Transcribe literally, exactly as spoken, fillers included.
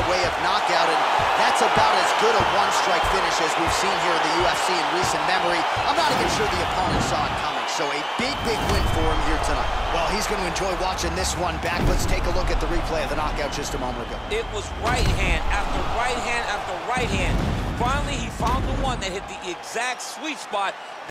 way of knockout, and that's about as good a one-strike finish as we've seen here in the U F C in recent memory. I'm not even sure the opponent saw it coming, so a big, big win for him here tonight. Well, he's going to enjoy watching this one back. Let's take a look at the replay of the knockout just a moment ago. It was right hand after right hand after right hand. Finally, he found the one that hit the exact sweet spot